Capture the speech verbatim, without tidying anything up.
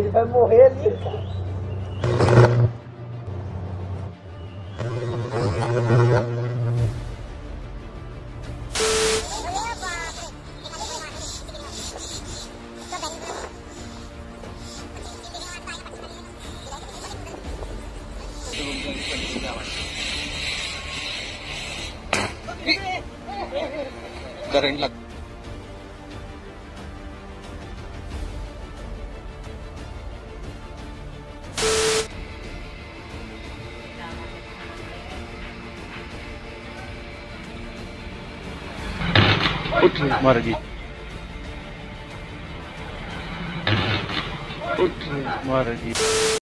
Ele vai morrer ali, cara. Current लग उठ मर गई उठ मर गई।